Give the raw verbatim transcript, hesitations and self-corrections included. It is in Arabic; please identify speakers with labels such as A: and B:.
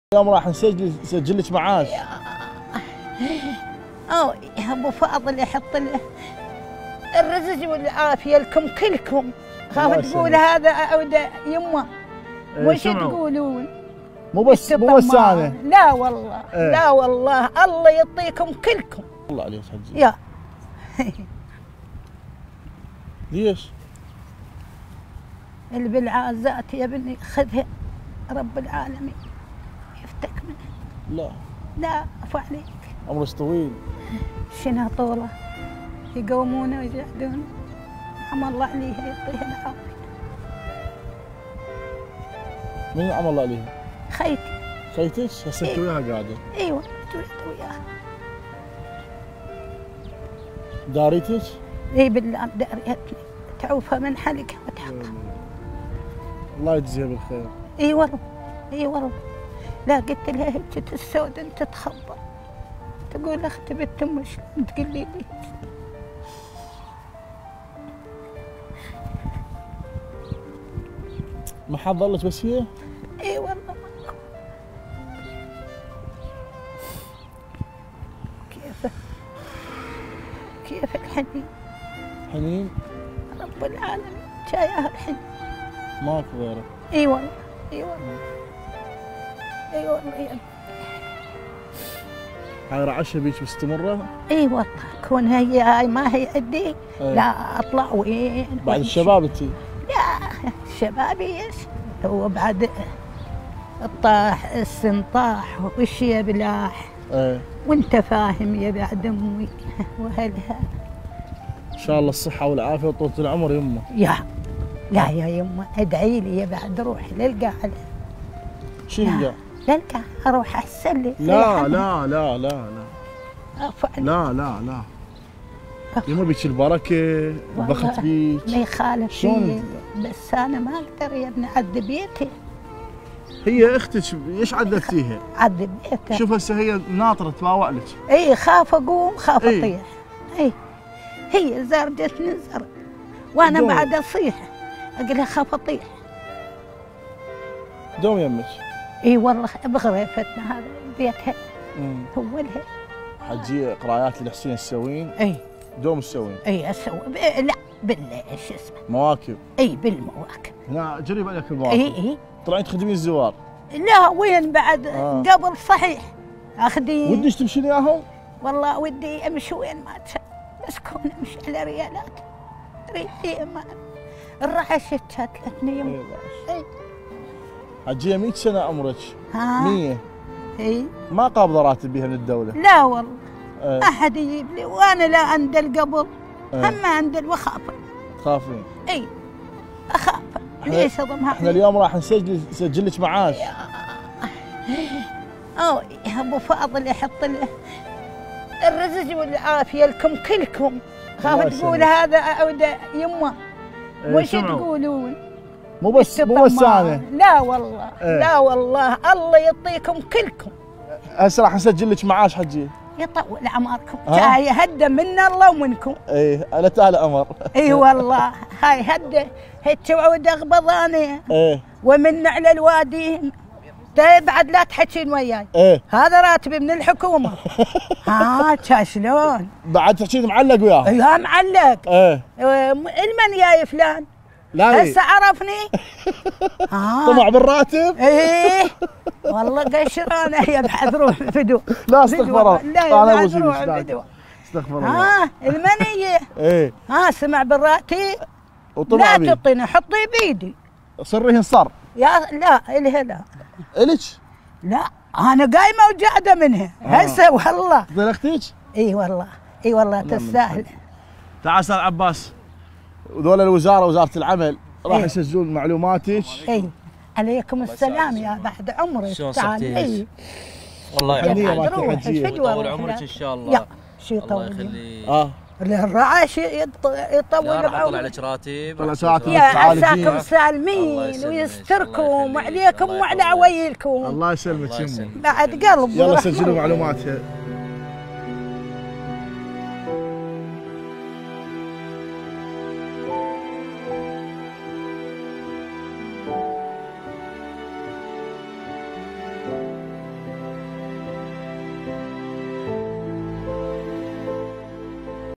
A: اليوم راح نسجل نسجل لك معاش.
B: اه يا ابو فاضل يحط له الرزق والعافيه لكم كلكم. خاف تقول هذا عود يمه.
A: ايه
B: وش
A: سمعوا.
B: تقولون؟
A: مو بس مو بس انا.
B: لا والله
A: ايه.
B: لا والله الله يعطيكم كلكم.
A: الله عليك حجي.
B: يا
A: ليش؟
B: اللي بالعازات يا بني خذها رب العالمين يفتك منها.
A: لا
B: لا عفو عليك.
A: عمرك طويل.
B: شنو طوله يقومونه ويقعدون. عم الله عليها يعطيها العافيه.
A: من عم الله عليها؟
B: خيتي.
A: خيتك؟ هسه انت وياها قاعده؟
B: ايوه تويت وياها.
A: داريتك؟
B: اي بالله داريتني تعوفها من حلقها وتحطها.
A: الله يجزيها بالخير.
B: اي والله اي والله. لا قلت لها هجت السود انت تخبر. تقول اختي بنت ام شلون تقول لي ليش؟
A: ما حد ظلت بس هي؟
B: اي والله ماكو. كيف كيف الحنين؟
A: حنين؟
B: رب العالمين جايها الحنين.
A: ماكو غيره.
B: اي والله اي والله اي والله يا
A: هاي رعشه بيك مستمره؟
B: اي والله كونها هي هاي ما هي عندي.
A: ايه.
B: لا اطلع وين؟
A: بعد الشباب انت؟
B: لا شبابي ايش؟ هو بعد الطاح السنطاح وش يبلاح.
A: ايه
B: وانت فاهم يا بعد امي واهلها.
A: ان شاء الله الصحه والعافيه وطولة العمر يمه.
B: يا لا يا يمه ادعي لي يا بعد روحي للقاعة.
A: شنو
B: لا للقاعة اروح احسن لي.
A: لا لا لا لا لا
B: عفوا عليك.
A: لا لا لا يما بيك البركه بخت بيك.
B: ما يخالف
A: شلون؟
B: فيه بس انا ما اقدر يا ابني عد بيتي.
A: هي اختك ايش عدلتيها؟
B: عد بيتي.
A: شوف هسه هي ناطره تباوع لك.
B: اي خاف اقوم خاف
A: إي.
B: اطيح. اي هي زرجتني زر وانا
A: دوم.
B: بعد اصيح اقول لها خاف اطيح.
A: دوم يمك.
B: اي والله بغرفتنا هذا بيتها
A: امم
B: هو لها.
A: حجي قرايات الحسين تسوين؟
B: اي
A: دوم تسوين؟
B: اي اسوي ب... لا بال شو اسمه.
A: مواكب.
B: اي بالمواكب.
A: هنا جرب عليك المواكب.
B: اي اي
A: طلعين تخدمين الزوار.
B: لا وين بعد
A: آه.
B: قبل صحيح اخذي.
A: ودش تمشين وياهم؟
B: والله ودي امشي وين ما تشاء بس كون امشي على ريالات. ريالي ما الرعش شاتلتني يوم. اي
A: حجيه مية سنه عمرك.
B: ها
A: مية.
B: اي
A: ما قابضه راتب بيها من الدوله.
B: لا والله
A: ايه.
B: احد يجيب لي وانا لا اندل قبل.
A: ايه.
B: هم اندل واخاف.
A: تخافين؟
B: اي اخاف.
A: احنا-
B: ليش اضمها؟
A: احنا اليوم راح نسجل نسجل لك معاش.
B: اه يا ابو فاضل يحط له الرزق والعافيه لكم كلكم. خاف
A: الله
B: تقول
A: يسلمك.
B: هذا عود يمه.
A: ايه
B: وش
A: سمعوا.
B: تقولون؟
A: مو بس مو بس انا.
B: لا والله
A: ايه.
B: لا والله الله يعطيكم كلكم.
A: هسه راح نسجل لك معاش حجي.
B: يطول اعماركم.
A: ها؟
B: جاي هده من الله ومنكم.
A: ايه انا تعال امر.
B: اي والله هاي هده هيك عود اغبضاني
A: ايه
B: ومن على الوادي. طيب بعد لا تحكين وياي.
A: ايه
B: هذا راتبي من الحكومه. ها كا شلون؟
A: بعد تحكي معلق وياه.
B: يا معلق.
A: ايه
B: آه، المن جاي فلان؟
A: لا
B: هسه عرفني. ها
A: طمع بالراتب.
B: ايه والله قشرانه يا بعد روح فدو.
A: لا استغفر الله.
B: لا
A: انا
B: يا
A: ابو
B: بعد روح
A: سيدي
B: فدو.
A: استغفر الله.
B: ها المنيه.
A: ايه
B: ها سمع بالراتب.
A: وطمع
B: لا
A: بيه.
B: تعطيني حطي بيدي.
A: صريهن صر.
B: يا لا الها لا
A: الك؟
B: لا انا قايمه وقاعده منها.
A: آه.
B: هسه والله.
A: تظل اختك؟
B: اي والله اي والله تستاهل.
A: تعال استاذ عباس. وذول الوزاره وزاره العمل راح
B: إيه.
A: يسجلون معلوماتك.
B: اي عليكم السلام يا بعد عمرك.
C: شلون
B: تعال
C: صحتك؟
B: اي
C: الله
A: هنية
C: يحفظك.
A: ما
B: روح
A: تحجيه.
B: الفدوة
C: يطول
B: روح
C: عمرك
B: لا.
C: ان شاء الله.
B: يا شي
C: الله
B: يطول.
C: يخلي.
A: اه
B: الرعاش يط- يطول
C: لا راح اطلع
B: بعمرك.
C: عليك راتب.
A: طلع ساعات
B: يا
A: تعالجين.
B: عساكم
C: الله
B: سالمين
C: يسلمك.
B: ويستركم
C: الله يخليك.
B: وعليكم
C: الله
B: وعلى
C: يطول.
B: عويلكم.
A: الله يسلمك
C: الله
A: يمه.
C: يسلمك.
B: بعد قلب
A: يلا
B: ورحمة.
A: سجلوا معلوماتها.